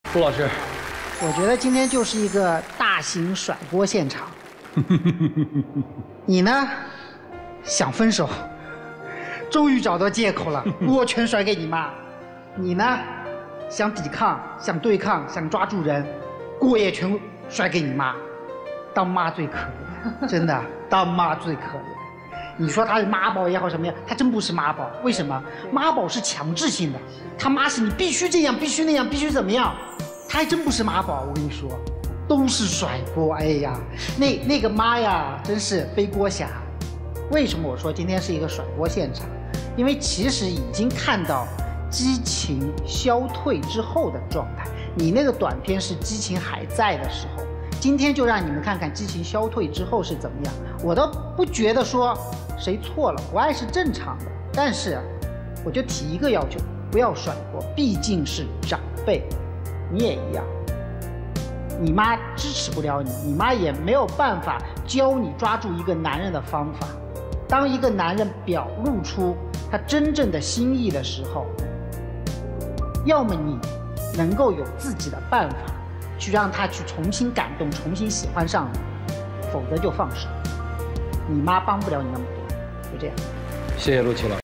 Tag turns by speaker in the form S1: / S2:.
S1: 陆老师，
S2: 我觉得今天就是一个大型甩锅现场。你呢，想分手，终于找到借口了，锅全甩给你妈。你呢，想抵抗，想对抗，想抓住人，锅也全甩给你妈。当妈最可怜，真的，当妈最可怜。你说他是妈宝也好什么呀，他真不是妈宝。为什么？妈宝是强制性的，他妈是你必须这样，必须那样，必须怎么样。他还真不是妈宝，我跟你说，都是甩锅。哎呀，那个妈呀，真是背锅侠。为什么我说今天是一个甩锅现场？因为其实已经看到激情消退之后的状态。你那个短片是激情还在的时候，今天就让你们看看激情消退之后是怎么样。我倒不觉得说谁错了，不爱是正常的，但是我就提一个要求，不要甩锅，毕竟是长辈。你也一样，你妈支持不了你，你妈也没有办法教你抓住一个男人的方法。当一个男人表露出他真正的心意的时候，要么你能够有自己的办法去让他去重新感动，重新喜欢上你，否则就放手。你妈帮不了你那么多，就这样。
S1: 谢谢陆琪老师。